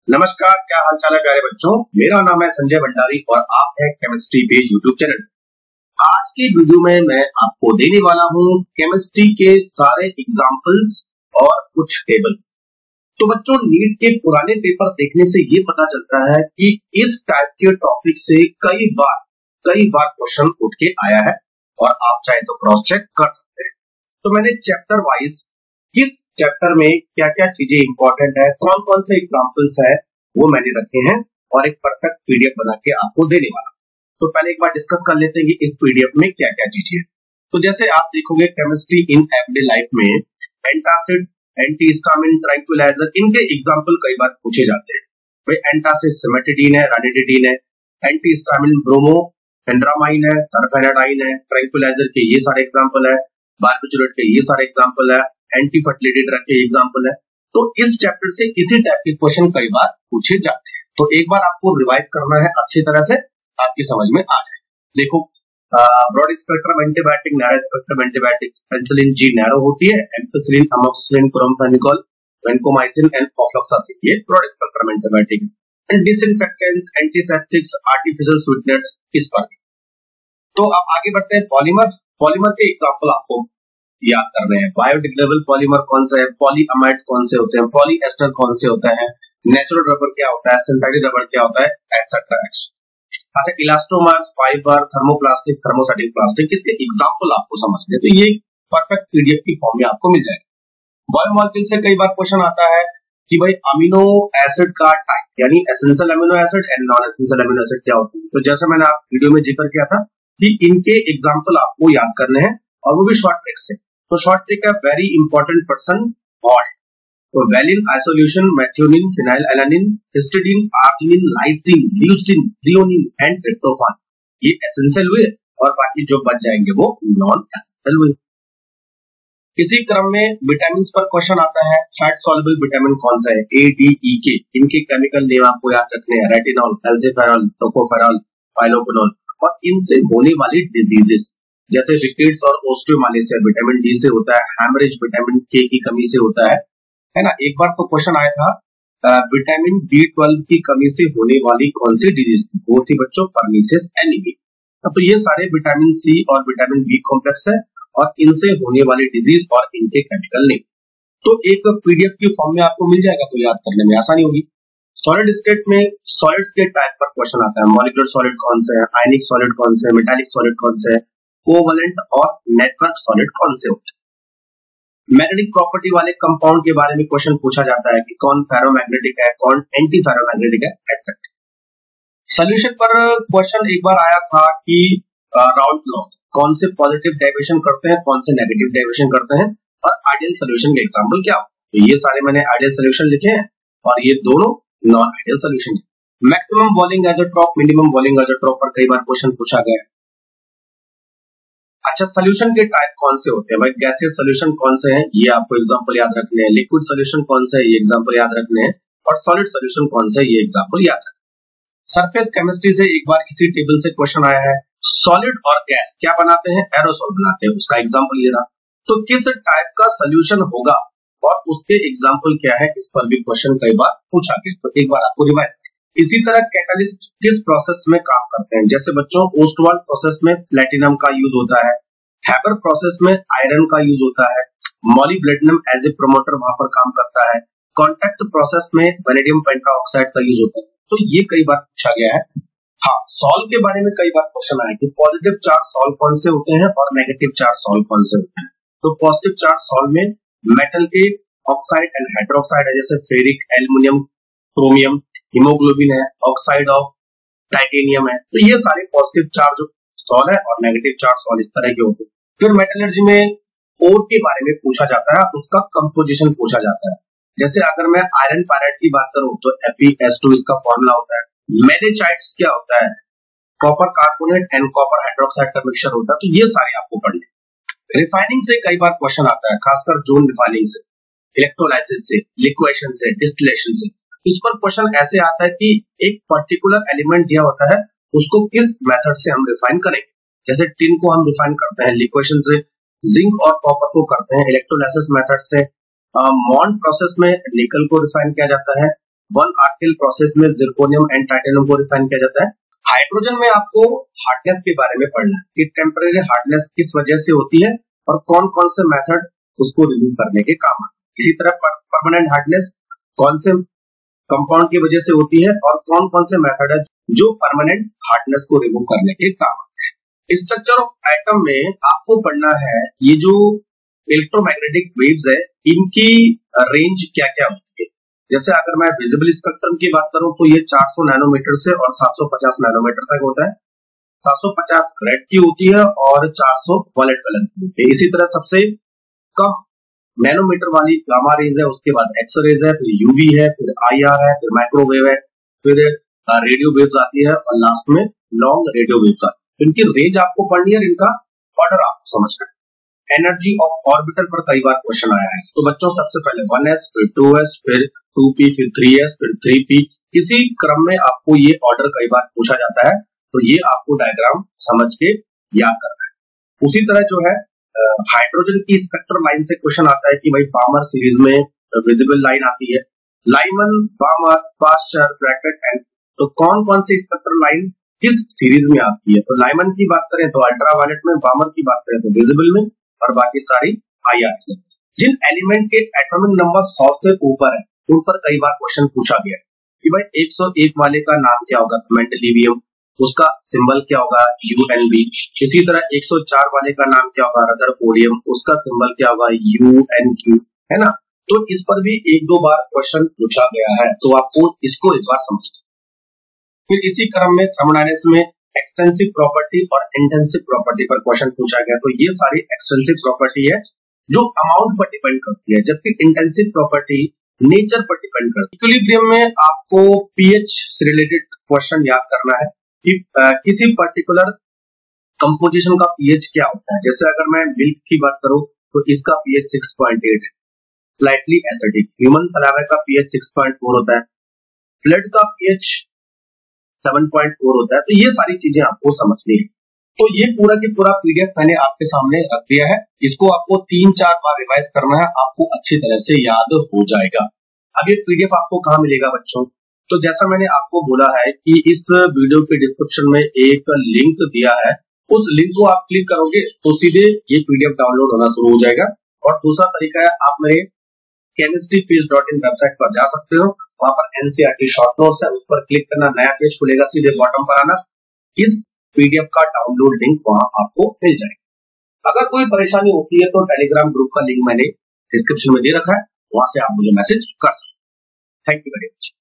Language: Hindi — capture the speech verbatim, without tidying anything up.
नमस्कार, क्या हाल चाल है प्यारे बच्चों। मेरा नाम है संजय भंडारी और आप हैं केमिस्ट्री पे यूट्यूब चैनल। आज की वीडियो में मैं आपको देने वाला हूं केमिस्ट्री के सारे एग्जांपल्स और कुछ टेबल्स। तो बच्चों, नीट के पुराने पेपर देखने से ये पता चलता है कि इस टाइप के टॉपिक से कई बार कई बार क्वेश्चन उठ के आया है और आप चाहे तो क्रॉस चेक कर सकते हैं। तो मैंने चैप्टर वाइज किस चैप्टर में क्या क्या चीजें इंपॉर्टेंट है, कौन कौन से एग्जांपल्स है, वो मैंने रखे हैं और एक परफेक्ट पीडीएफ बना के आपको देने वाला। तो पहले एक बार डिस्कस कर लेते हैं कि इस पीडीएफ में क्या क्या चीजें हैं। तो जैसे आप देखोगे केमिस्ट्री इन एवरीडे लाइफ में एंटासिड, एंटीहिस्टामिन, ट्रैंक्विलाइजर, इनके एग्जांपल कई बार पूछे जाते हैं। भाई एंटासिड सिमेटिडीन है, रानिटिडीन है, एंटीहिस्टामिन ब्रोमो फेंड्रामाइन है, टर्फेनाडाइन है, ट्रैंक्विलाइजर के ये सारे एग्जांपल है, बारबिटूरेट के ये सारे एग्जांपल है, एंटी फर्टिलिटी ड्रग के एग्जांपल है। तो इस चैप्टर से इसी टाइप के क्वेश्चन कई बार पूछे जाते हैं। तो एक बार आपको रिवाइज करना है अच्छी तरह से, आपकी समझ में आ जाए। देखो, broad spectrum antibiotic, narrow spectrum antibiotic, penicillin G narrow होती है, ampicillin, amoxicillin, chloramphenicol, vancomycin and ofloxacin ये broad spectrum antibiotic and disinfectants, antiseptics, artificial sweeteners इस पर। तो अब आगे बढ़ते हैं। पॉलीमर पॉलीमर के एग्जांपल आपको याद कर रहे हैं। बायोडिग्रेडेबल पॉलीमर कौन सा है, पॉलीअमाइड्स कौन से होते हैं, पॉलीएस्टर कौन से होते हैं, नेचुरल रबर क्या होता है, सिंथेटिक रबर क्या होता है, एक्सेट्रा। अच्छा, elastomers, fibre, thermoplastic, thermostatic plastic, इसके एग्जांपल आपको समझने तो ये परफेक्ट पीडीएफ की फॉर्म में आपको मिल जाएगा। बायोमॉलिक्यूल से कई बार क्वेश्चन आता है कि भाई अमीनो एसिड का टाइप, यानी essential amino acid and non essential amino acid क्या होते हैं। तो जैसे मैंने आप वीडियो में जिक्र किया था कि इनके एग्जांपल आपको याद करने हैं और वो भी शॉर्ट ट्रिक से। तो शॉर्ट ट्रिक है वेरी इंपॉर्टेंट पर्सन और तो valine, isoleucine, methionine, phenylalanine, histidine, arginine, lysine, leucine, threonine and tryptophan, ये एसेंशियल हुए और बाकी जो बच जाएंगे वो नॉन एसेंशियल हुए। इसी क्रम में विटामिन पर क्वेश्चन आता है। फैट सॉल्युबल विटामिन कौन सा है, ए, डी, ई, के, इनके केमिकल नेम आपको याद रखने हैं। Retinol, calciferol, tocopherol, phylloquinone. और इनसे होने वाली डिजीजेस जैसे रिकेट्स और ओस्टियोमालेशिया विटामिन डी से होता है, हैमरेज विटामिन के की कमी से होता है, है ना। एक बार तो क्वेश्चन आया था विटामिन बी ट्वेल्व की कमी से होने वाली कौन सी डिजीज थी, वो थी बच्चों परनीसियस एनीमिया। तो ये सारे विटामिन सी और विटामिन बी कॉम्प्लेक्स है और इनसे होने वाली डिजीज और इनके केमिकल नेम तो एक पीडीएफ की फॉर्म में आपको मिल जाएगा, तो याद करने में आसानी होगी। सॉलिड स्टेट में सॉलिड्स के टाइप पर क्वेश्चन आता है। मॉलिक्यूलर सॉलिड कौन से है, आयनिक सॉलिड कौन से है, मेटालिक सॉलिड कौन से है, कोवलेंट और नेटवर्क सॉलिड कौन से होते हैं। मैग्नेटिक प्रॉपर्टी वाले कंपाउंड के बारे में क्वेश्चन पूछा जाता है कि कौन फेरोमैग्नेटिक है, कौन एंटी फेरोमैग्नेटिक है, एक्सेट्रा। सॉल्यूशन पर क्वेश्चन एक बार आया था कि राउल्ट लॉस कौन से पॉजिटिव डेविएशन करते हैं, कौन से नेगेटिव डेविएशन करते हैं और आइडियल सॉल्यूशन के एग्जांपल क्या होते हैं। तो ये सारे मैंने आइडियल सॉल्यूशन लिखे हैं और ये दोनों नॉन आइडियल सॉल्यूशन है। Maximum boiling isotope, minimum boiling isotope पर कई बार क्वेश्चन पूछा गया है। अच्छा, सॉल्यूशन के टाइप कौन से होते हैं, भाई गैसियस सॉल्यूशन कौन से हैं, ये आपको एग्जांपल याद रखने हैं। लिक्विड सॉल्यूशन कौन से है, ये एग्जांपल याद रखने हैं। और सॉलिड सॉल्यूशन कौन से है, ये एग्जांपल याद रखने हैं। सरफेस केमिस्ट्री से एक बार इसी टेबल से क्वेश्चन आया है। सॉलिड और गैस क्या बनाते हैं, एरोसोल बनाते हैं, उसका एग्जांपल ये रहा। तो किस टाइप का सॉल्यूशन होगा और उसके एग्जांपल क्या है, इस पर भी क्वेश्चन कई बार पूछा गया। तो एक बार आपको रिवाइज करें। इसी तरह कैटलिस्ट किस प्रोसेस में काम करते हैं, जैसे बच्चों ओस्टवाल्ड प्रोसेस में प्लेटिनम का यूज होता है, हैबर प्रोसेस में आयरन का यूज होता है, मॉलिब्डेनम एज ए प्रोमोटर वहां पर काम करता है, कॉन्टैक्ट प्रोसेस में वैनेडियम पेंटाऑक्साइड का यूज होता है। तो ये कई बार पूछा गया है। हाँ, सॉल्व के बारे में कई बार क्वेश्चन आया कि पॉजिटिव चार्ज सॉल्व कौन से होते हैं और नेगेटिव चार्ज सॉल्व कौन से होते हैं। तो पॉजिटिव चार्ज सॉल्व में मेटल के ऑक्साइड एंड हाइड्रोक्साइड है, जैसे फेरिक, एल्युमिनियम, क्रोमियम, हीमोग्लोबिन है, ऑक्साइड ऑफ टाइटेनियम है। तो ये सारे पॉजिटिव चार्ज सॉल्व है और नेगेटिव चार्ज सॉल्व इस तरह के होते हैं। फिर मेटलर्जी में ओर के बारे में पूछा जाता है, उसका कंपोजिशन पूछा जाता है। जैसे अगर मैं आयरन पायराइड की बात करूं तो F e S टू इसका फॉर्मूला होता है। मेलेचाइट्स क्या होता है, copper carbonate and copper hydroxide का मिक्सचर होता है। तो ये सारे आपको पढ़ने। रिफाइनिंग से कई बार क्वेश्चन आता है, खासकर जोन रिफाइनिंग से, इलेक्ट्रोलाइसिस से, लिक्वेशन से, डिस्टिलेशन से। इस पर क्वेश्चन ऐसे आता है कि एक पर्टिकुलर एलिमेंट दिया होता है, उसको किस मेथड से हम रिफाइन करेंगे। जैसे टिन को हम रिफाइन करते हैं लिक्वेशन से, जिंक और कॉपर को करते हैं इलेक्ट्रोलाइसिस मेथड से, मॉन्ड प्रोसेस में निकल को रिफाइन किया जाता है, वन आर्टिल प्रोसेस में जिरकोनियम एंड टाइटेनियम को रिफाइन किया जाता है। हाइड्रोजन में आपको हार्डनेस के बारे में पढ़ना है कि टेम्परेरी हार्डनेस किस वजह से होती है और कौन कौन से मेथड उसको रिमूव करने के काम आते हैं। इसी तरह परमानेंट हार्डनेस कौन से कंपाउंड की वजह से होती है और कौन कौन से मेथड है जो परमानेंट हार्डनेस को रिमूव करने के काम आते हैं। स्ट्रक्चर ऑफ एटम में आपको पढ़ना है ये जो इलेक्ट्रोमैग्नेटिक वेव्स है इनकी रेंज क्या क्या होती है। जैसे अगर मैं विजिबल स्पेक्ट्रम की बात करूं तो ये चार सौ नैनोमीटर से और सात सौ पचास नैनोमीटर तक होता है। सात सौ पचास रेड की होती है और चार सौ वायलेट कलर की होती है। इसी तरह सबसे कम नैनोमीटर वाली गामा रेज है, उसके बाद एक्स रेज है, फिर यूवी है, फिर आईआर है, फिर माइक्रोवेव है, फिर रेडियो वेव्स आती है और लास्ट में लॉन्ग रेडियो वेव्स आती है। इनकी रेंज आपको पढ़नी है, इनका ऑर्डर आपको समझना है। एनर्जी ऑफ ऑर्बिटल पर कई बार क्वेश्चन आया है, तो बच्चों सबसे पहले वन एस, फिर टू एस, फिर टू पी, फिर थ्री एस, फिर थ्री पी, इसी क्रम में आपको ये ऑर्डर कई बार पूछा जाता है, तो ये आपको डायग्राम समझ के याद करना है। उसी तरह जो है हाइड्रोजन की स्पेक्ट्रल लाइन से क्वेश्चन आता है कि भाई बामर सीरीज में विजिबल लाइन आती है, Lyman, Balmer, Paschen, Brackett and, तो कौन कौन सी स्पेक्ट्रल लाइन किस सीरीज में आती है। तो लाइमन की बात करें तो अल्ट्रावायलेट में, बामर की बात करें तो विजिबल में और बाकी सारी आईआर से। जिन एलिमेंट के एटॉमिक नंबर सौ से ऊपर है उन पर कई बार क्वेश्चन पूछा गया है कि भाई एक सौ एक वाले का नाम क्या होगा, मेंडेलिवियम, उसका सिंबल क्या होगा, यूएनबी। इसी तरह एक सौ चार वाले का नाम क्या होगा, रदरफोर्डियम, उसका सिंबल क्या होगा, यूएनक्यू, है ना। तो इस पर भी एक दो बार क्वेश्चन पूछा गया है, तो आपको इसको एक बार समझना। फिर इसी क्रम में थर्मोडायनेमिक्स में एक्सटेंसिव प्रॉपर्टी और इंटेंसिव प्रॉपर्टी पर क्वेश्चन पूछा गया। तो ये सारी एक्सटेंसिव प्रॉपर्टी है जो अमाउंट पर डिपेंड करती है, जबकि इंटेंसिव प्रॉपर्टी नेचर पर डिपेंड करती है। इक्विलिब्रियम में आपको पीएच से रिलेटेड क्वेश्चन याद करना है कि आ, किसी पर्टिकुलर कंपोजिशन का पीएच क्या होता है। जैसे अगर मैं मिल्क की बात करूं तो इसका पीएच सिक्स पॉइंट एट है, स्लाइटली एसिडिक। ह्यूमन सलाइवा का पीएच सिक्स पॉइंट फोर होता है, ब्लड का पीएच सेवन पॉइंट फोर होता है। तो ये सारी चीजें आपको समझनी है। तो ये पूरा की पूरा पीडीएफ मैंने आपके सामने रख दिया है, इसको आपको तीन चार बार रिवाइज करना है, आपको अच्छी तरह से याद हो जाएगा। अब ये पीडीएफ आपको कहाँ मिलेगा बच्चों, तो जैसा मैंने आपको बोला है कि इस वीडियो के डिस्क्रिप्शन में एक लिंक दिया है, उस लिंक को आप क्लिक करोगे तो सीधे ये पीडीएफ डाउनलोड होना शुरू हो जाएगा। और दूसरा तरीका है, आप मेरे chemistry page dot in website पर जा सकते हो, वहां पर एनसीईआरटी शॉर्ट नोट्स है, उस पर क्लिक करना, नया पेज खुलेगा, सीधे बॉटम पर आना, इस पीडीएफ का डाउनलोड लिंक वहां आपको मिल जाएगा। अगर कोई परेशानी होती है तो टेलीग्राम ग्रुप का लिंक मैंने डिस्क्रिप्शन में दे रखा है, वहां से आप मुझे मैसेज कर सकते हैं। Thank you very much.